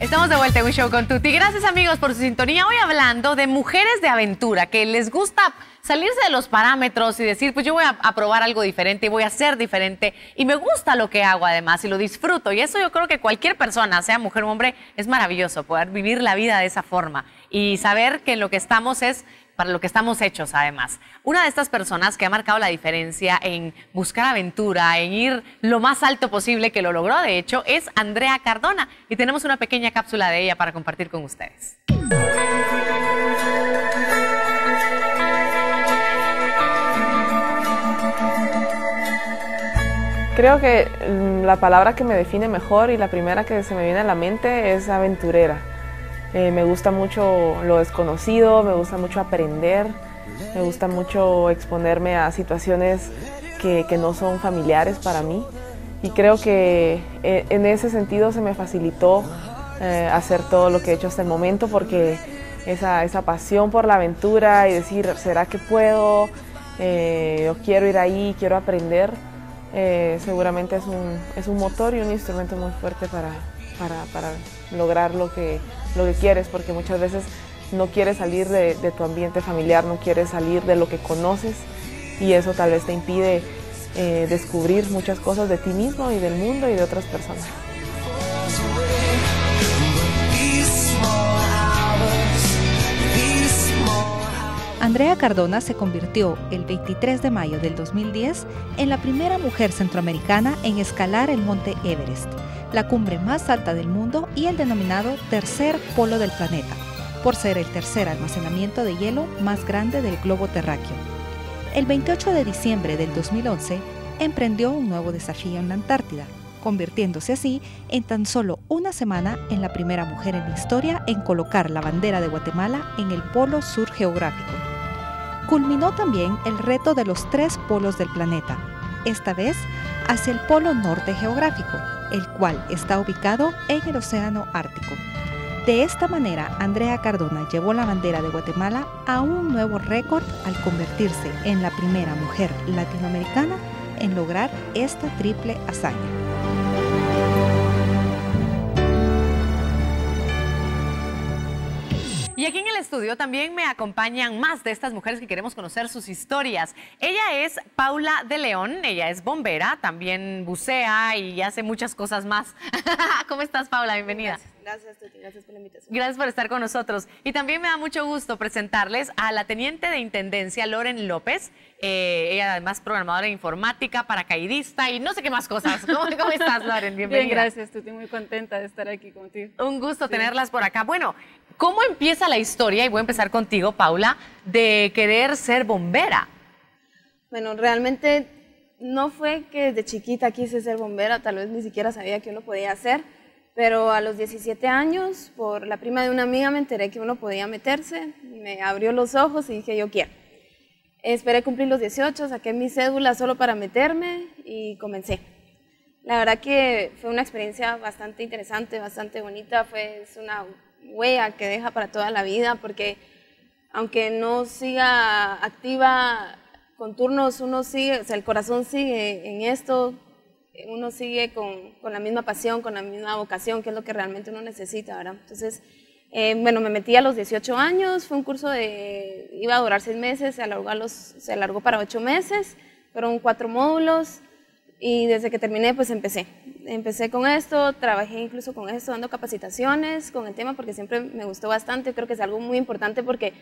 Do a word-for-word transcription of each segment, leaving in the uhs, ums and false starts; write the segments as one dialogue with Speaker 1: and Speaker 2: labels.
Speaker 1: Estamos de vuelta en un show con Tuti. Gracias, amigos, por su sintonía. Hoy hablando de mujeres de aventura que les gusta salirse de los parámetros y decir, pues yo voy a, a probar algo diferente y voy a ser diferente y me gusta lo que hago además y lo disfruto. Y eso yo creo que cualquier persona, sea mujer o hombre, es maravilloso poder vivir la vida de esa forma y saber que en lo que estamos es para lo que estamos hechos además. Una de estas personas que ha marcado la diferencia en buscar aventura, en ir lo más alto posible, que lo logró de hecho, es Andrea Cardona. Y tenemos una pequeña cápsula de ella para compartir con ustedes.
Speaker 2: Creo que la palabra que me define mejor y la primera que se me viene a la mente es aventurera. Eh, me gusta mucho lo desconocido, me gusta mucho aprender, me gusta mucho exponerme a situaciones que, que no son familiares para mí. Y creo que eh, en ese sentido se me facilitó eh, hacer todo lo que he hecho hasta el momento, porque esa, esa pasión por la aventura y decir, ¿será que puedo? Eh, yo quiero ir ahí, quiero aprender. Eh, seguramente es un, es un motor y un instrumento muy fuerte para, para, para lograr lo que, lo que quieres, porque muchas veces no quieres salir de, de tu ambiente familiar, no quieres salir de lo que conoces y eso tal vez te impide eh, descubrir muchas cosas de ti mismo y del mundo y de otras personas.
Speaker 3: Andrea Cardona se convirtió el veintitrés de mayo del dos mil diez en la primera mujer centroamericana en escalar el monte Everest, la cumbre más alta del mundo y el denominado tercer polo del planeta, por ser el tercer almacenamiento de hielo más grande del globo terráqueo. El veintiocho de diciembre del dos mil once emprendió un nuevo desafío en la Antártida, convirtiéndose así en tan solo una semana en la primera mujer en la historia en colocar la bandera de Guatemala en el polo sur geográfico. Culminó también el reto de los tres polos del planeta, esta vez hacia el polo norte geográfico, el cual está ubicado en el océano Ártico. De esta manera, Andrea Cardona llevó la bandera de Guatemala a un nuevo récord al convertirse en la primera mujer latinoamericana en lograr esta triple hazaña.
Speaker 1: Y aquí en el estudio también me acompañan más de estas mujeres que queremos conocer sus historias. Ella es Paula de León, ella es bombera, también bucea y hace muchas cosas más. ¿Cómo estás, Paula? Bienvenida.
Speaker 4: Gracias, gracias, Tuti, gracias por la invitación.
Speaker 1: Gracias por estar con nosotros. Y también me da mucho gusto presentarles a la teniente de intendencia, Loren López. Eh, ella además programadora de informática, paracaidista y no sé qué más cosas. ¿Cómo, cómo estás, Loren? Bienvenida.
Speaker 4: Bien, gracias, Tuti, muy contenta de estar aquí contigo.
Speaker 1: Un gusto
Speaker 4: Sí.
Speaker 1: tenerlas por acá. Bueno, ¿cómo empieza la historia? Y voy a empezar contigo, Paula, de querer ser bombera.
Speaker 4: Bueno, realmente no fue que desde chiquita quise ser bombera, tal vez ni siquiera sabía que uno podía hacer, pero a los diecisiete años, por la prima de una amiga, me enteré que uno podía meterse, me abrió los ojos y dije, yo quiero. Esperé cumplir los dieciocho, saqué mi cédula solo para meterme y comencé. La verdad que fue una experiencia bastante interesante, bastante bonita, fue es una huella que deja para toda la vida, porque aunque no siga activa con turnos, uno sigue, o sea, el corazón sigue en esto, uno sigue con, con la misma pasión, con la misma vocación, que es lo que realmente uno necesita, ¿verdad? Entonces, eh, bueno, me metí a los dieciocho años, fue un curso de, iba a durar seis meses, se alargó, a los, se alargó para ocho meses, fueron cuatro módulos, y desde que terminé, pues empecé. Empecé con esto, trabajé incluso con esto, dando capacitaciones con el tema, porque siempre me gustó bastante, creo que es algo muy importante porque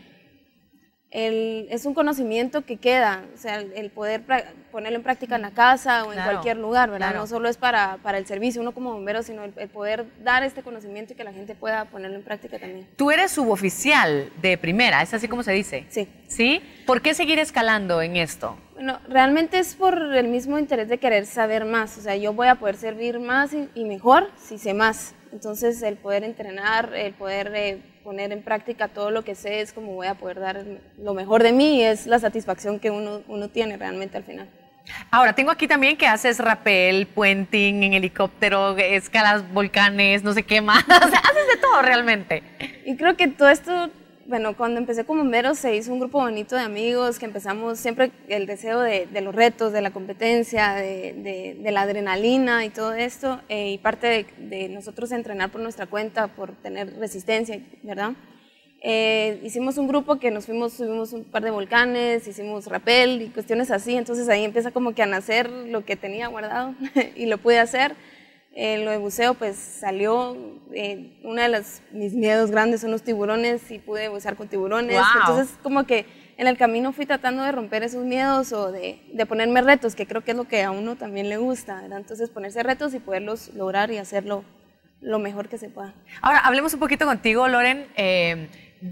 Speaker 4: el, es un conocimiento que queda, o sea, el, el poder ponerlo en práctica en la casa o en
Speaker 1: Claro,
Speaker 4: cualquier lugar, ¿verdad?
Speaker 1: claro.
Speaker 4: No solo es para, para el servicio, uno como bombero, sino el, el poder dar este conocimiento y que la gente pueda ponerlo en práctica también.
Speaker 1: Tú eres suboficial de primera, ¿es así como se dice?
Speaker 4: Sí.
Speaker 1: ¿Sí? ¿Por qué seguir escalando en esto?
Speaker 4: Bueno, realmente es por el mismo interés de querer saber más, o sea, yo voy a poder servir más y, y mejor si sé más. Entonces, el poder entrenar, el poder eh, poner en práctica todo lo que sé es como voy a poder dar lo mejor de mí y es la satisfacción que uno, uno tiene realmente al final.
Speaker 1: Ahora, tengo aquí también que haces rappel, puenting en helicóptero, escalas volcanes, no sé qué más. O sea, haces de todo realmente.
Speaker 4: Y creo que todo esto bueno, cuando empecé con bomberos se hizo un grupo bonito de amigos que empezamos siempre el deseo de, de los retos, de la competencia, de, de, de la adrenalina y todo esto, eh, y parte de, de nosotros entrenar por nuestra cuenta, por tener resistencia, ¿verdad? Eh, hicimos un grupo que nos fuimos, subimos un par de volcanes, hicimos rappel y cuestiones así, entonces ahí empieza como que a nacer lo que tenía guardado y lo pude hacer. Eh, lo de buceo pues salió, eh, uno de los, mis miedos grandes son los tiburones y pude bucear con tiburones,
Speaker 1: wow.
Speaker 4: Entonces como que en el camino fui tratando de romper esos miedos o de, de ponerme retos, que creo que es lo que a uno también le gusta, ¿verdad? Entonces ponerse retos y poderlos lograr y hacerlo lo mejor que se pueda. Ahora,
Speaker 1: hablemos un poquito contigo, Loren, eh,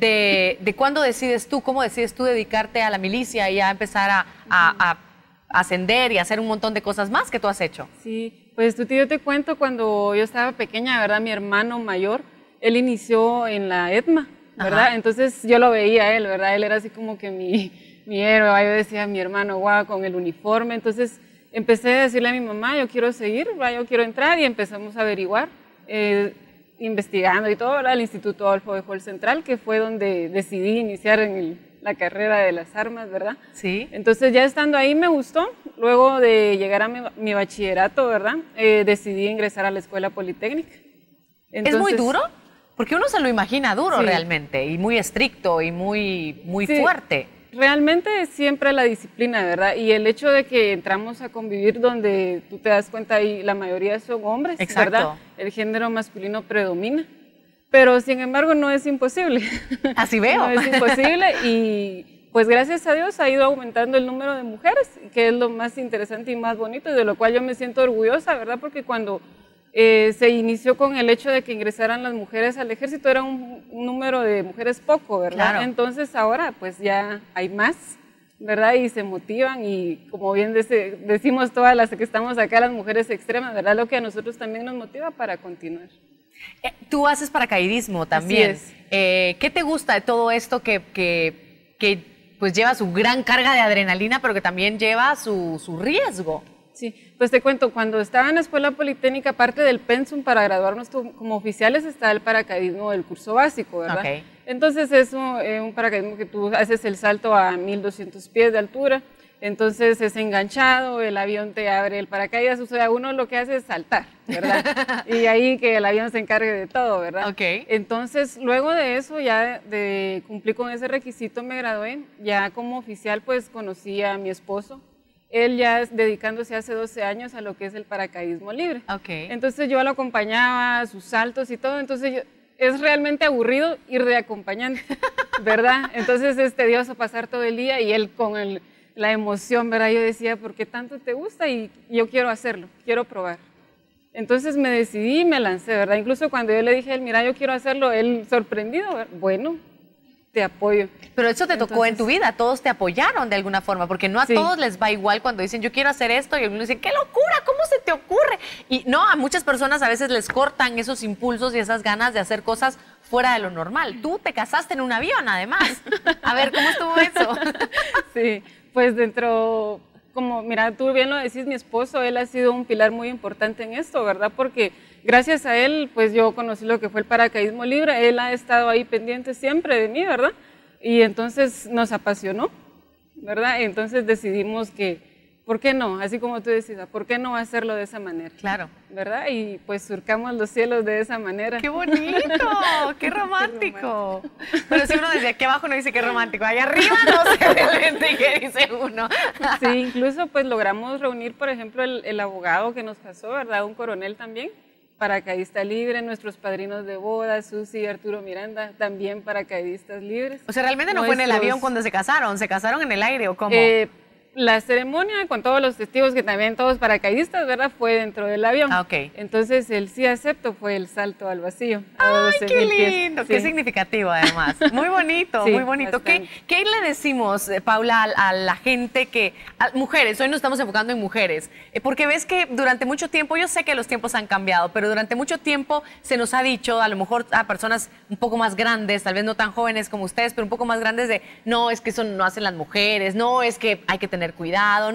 Speaker 1: de, de cuándo decides tú, cómo decides tú dedicarte a la milicia y a empezar a, a, a ascender y hacer un montón de cosas más que tú has hecho.
Speaker 5: Sí, pues tú, yo te cuento, cuando yo estaba pequeña, ¿verdad? Mi hermano mayor, él inició en la ETMA, ¿verdad? Ajá. Entonces yo lo veía a él, ¿verdad? Él era así como que mi, mi héroe, yo decía, mi hermano, guau, con el uniforme. Entonces empecé a decirle a mi mamá, yo quiero seguir, ¿verdad? Yo quiero entrar, y empezamos a averiguar, eh, investigando y todo, ¿verdad? El Instituto Adolfo B. Hall Central, que fue donde decidí iniciar en el, la carrera de las armas, ¿verdad?
Speaker 1: Sí.
Speaker 5: Entonces ya estando ahí me gustó. Luego de llegar a mi, mi bachillerato, ¿verdad? Eh, decidí ingresar a la Escuela Politécnica.
Speaker 1: Entonces, ¿es muy duro? Porque uno se lo imagina duro, sí, realmente, y muy estricto y muy, muy
Speaker 5: sí,
Speaker 1: fuerte.
Speaker 5: Realmente es siempre la disciplina, ¿verdad? Y el hecho de que entramos a convivir donde tú te das cuenta y la mayoría son hombres,
Speaker 1: exacto,
Speaker 5: ¿verdad? El género masculino predomina. Pero sin embargo no es imposible.
Speaker 1: Así veo.
Speaker 5: No es imposible y pues gracias a Dios ha ido aumentando el número de mujeres, que es lo más interesante y más bonito, y de lo cual yo me siento orgullosa, ¿verdad? Porque cuando eh, se inició con el hecho de que ingresaran las mujeres al ejército era un, un número de mujeres poco, ¿verdad?
Speaker 1: Claro.
Speaker 5: Entonces ahora pues ya hay más, ¿verdad? Y se motivan y como bien dese, decimos todas las que estamos acá, las mujeres extremas, ¿verdad? Lo que a nosotros también nos motiva para continuar.
Speaker 1: Eh, tú haces paracaidismo también.
Speaker 5: Así es.
Speaker 1: Eh, ¿Qué te gusta de todo esto que, que, que pues lleva su gran carga de adrenalina, pero que también lleva su, su riesgo?
Speaker 5: Sí, pues te cuento, cuando estaba en la Escuela Politécnica, parte del pensum para graduarnos como oficiales está el paracaidismo del curso básico, ¿verdad?
Speaker 1: Okay.
Speaker 5: Entonces es un, eh, un paracaidismo que tú haces el salto a mil doscientos pies de altura, entonces es enganchado, el avión te abre el paracaídas, o sea, uno lo que hace es saltar, ¿verdad? Y ahí que el avión se encargue de todo, ¿verdad?
Speaker 1: Okay.
Speaker 5: Entonces, luego de eso, ya de cumplir con ese requisito, me gradué, ya como oficial, pues conocí a mi esposo, él ya dedicándose hace doce años a lo que es el paracaidismo libre.
Speaker 1: Okay.
Speaker 5: Entonces yo lo acompañaba a sus saltos y todo, entonces yo, es realmente aburrido ir de acompañante, ¿verdad? Entonces es tedioso pasar todo el día y él con el, la emoción, ¿verdad? Yo decía, ¿por qué tanto te gusta? Y yo quiero hacerlo, quiero probar. Entonces me decidí y me lancé, ¿verdad? Incluso cuando yo le dije a él, mira, yo quiero hacerlo, él sorprendido, ¿verdad? Bueno, te apoyo.
Speaker 1: Pero eso te Entonces, tocó en tu vida, todos te apoyaron de alguna forma, porque no a sí. todos les va igual cuando dicen yo quiero hacer esto y uno dice, ¡qué locura! ¿Cómo se te ocurre? Y no, a muchas personas a veces les cortan esos impulsos y esas ganas de hacer cosas fuera de lo normal. Tú te casaste en un avión, además. A ver, ¿cómo estuvo eso?
Speaker 5: Sí, pues dentro, como mira, tú bien lo decís, mi esposo, él ha sido un pilar muy importante en esto, ¿verdad? Porque gracias a él, pues yo conocí lo que fue el paracaidismo libre, él ha estado ahí pendiente siempre de mí, ¿verdad? Y entonces nos apasionó, ¿verdad? Entonces decidimos que, ¿por qué no? Así como tú decías, ¿por qué no hacerlo de esa manera?
Speaker 1: Claro.
Speaker 5: ¿Verdad? Y pues surcamos los cielos de esa manera.
Speaker 1: ¡Qué bonito! ¡Qué romántico! Pero si uno desde aquí abajo no dice qué romántico, allá arriba no se realmente qué dice uno.
Speaker 5: Sí, incluso pues logramos reunir, por ejemplo, el, el abogado que nos casó, ¿verdad? Un coronel también, paracaidista libre, nuestros padrinos de boda, Susi y Arturo Miranda, también paracaidistas libres.
Speaker 1: O sea, realmente no nuestros... fue en el avión cuando se casaron, ¿se casaron en el aire o cómo?
Speaker 5: Eh, la ceremonia con todos los testigos, que también todos paracaidistas, ¿verdad? Fue dentro del avión.
Speaker 1: Ah, ok.
Speaker 5: Entonces el sí acepto fue el salto al vacío.
Speaker 1: ¡Ay, qué lindo! Sí. Qué significativo además. Muy bonito, sí, muy bonito. ¿Qué, ¿Qué le decimos, Paula, a, a la gente que, a mujeres, hoy nos estamos enfocando en mujeres, eh, porque ves que durante mucho tiempo, yo sé que los tiempos han cambiado, pero durante mucho tiempo se nos ha dicho, a lo mejor a personas un poco más grandes, tal vez no tan jóvenes como ustedes, pero un poco más grandes de, no, es que eso no hacen las mujeres, no, es que hay que tener cuidado, ¿no?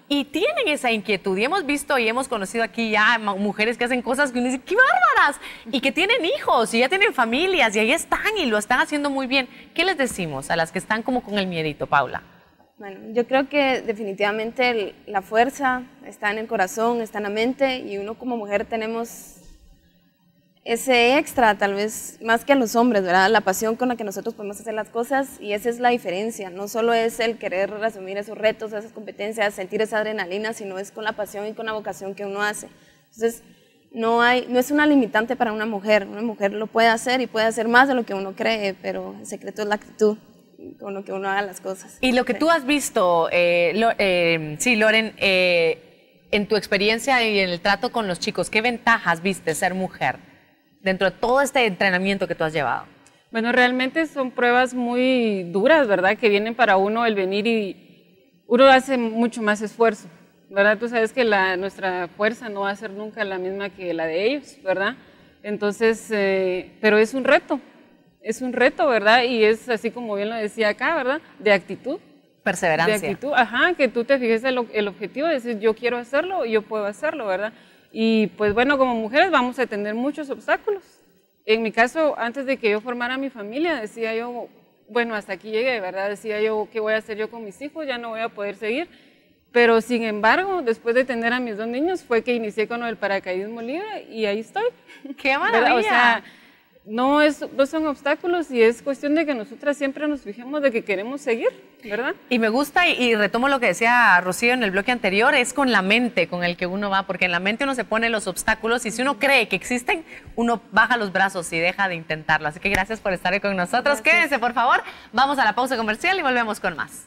Speaker 1: y tienen esa inquietud. Y hemos visto y hemos conocido aquí ya mujeres que hacen cosas que uno dice, ¡qué bárbaras! Y que tienen hijos y ya tienen familias y ahí están y lo están haciendo muy bien. ¿Qué les decimos a las que están como con el miedito, Paula?
Speaker 4: Bueno, yo creo que definitivamente el, la fuerza está en el corazón, está en la mente y uno como mujer tenemos ese extra, tal vez más que a los hombres, ¿verdad? La pasión con la que nosotros podemos hacer las cosas y esa es la diferencia. No solo es el querer asumir esos retos, esas competencias, sentir esa adrenalina, sino es con la pasión y con la vocación que uno hace. Entonces, no, hay, no es una limitante para una mujer. Una mujer lo puede hacer y puede hacer más de lo que uno cree, pero el secreto es la actitud con lo que uno haga las cosas.
Speaker 1: Y lo que tú has visto, eh, lo, eh, sí, Loren, eh, en tu experiencia y en el trato con los chicos, ¿qué ventajas viste ser mujer dentro de todo este entrenamiento que tú has llevado?
Speaker 5: Bueno, realmente son pruebas muy duras, ¿verdad? Que vienen para uno el venir y uno hace mucho más esfuerzo, ¿verdad? Tú sabes que la, nuestra fuerza no va a ser nunca la misma que la de ellos, ¿verdad? Entonces, eh, pero es un reto, es un reto, ¿verdad? Y es así como bien lo decía acá, ¿verdad? De actitud.
Speaker 1: Perseverancia.
Speaker 5: De actitud, ajá, que tú te fijes el, el objetivo de decir yo quiero hacerlo, yo puedo hacerlo, ¿verdad? Y pues bueno, como mujeres vamos a tener muchos obstáculos. En mi caso, antes de que yo formara mi familia, decía yo, bueno, hasta aquí llegué, ¿verdad? Decía yo, ¿qué voy a hacer yo con mis hijos? Ya no voy a poder seguir. Pero sin embargo, después de tener a mis dos niños, fue que inicié con el paracaidismo libre y ahí estoy.
Speaker 1: ¡Qué maravilla!
Speaker 5: ¿Verdad? O sea, no, es, no son obstáculos y es cuestión de que nosotras siempre nos fijemos de que queremos seguir, ¿verdad?
Speaker 1: Y me gusta, y, y retomo lo que decía Rocío en el bloque anterior, es con la mente con el que uno va, porque en la mente uno se pone los obstáculos y si uno cree que existen, uno baja los brazos y deja de intentarlo. Así que gracias por estar con nosotros. Gracias. Quédense, por favor. Vamos a la pausa comercial y volvemos con más.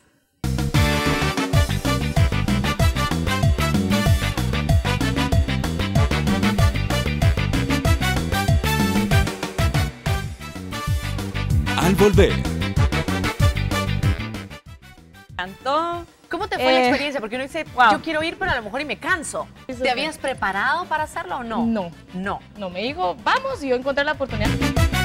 Speaker 6: Al volver.
Speaker 1: Cantó. ¿Cómo te fue eh, la experiencia? Porque uno dice, wow, yo quiero ir, pero a lo mejor y me canso. ¿Te habías preparado para hacerlo o no?
Speaker 7: No.
Speaker 1: No.
Speaker 7: No, me dijo, vamos, y yo encontré la oportunidad.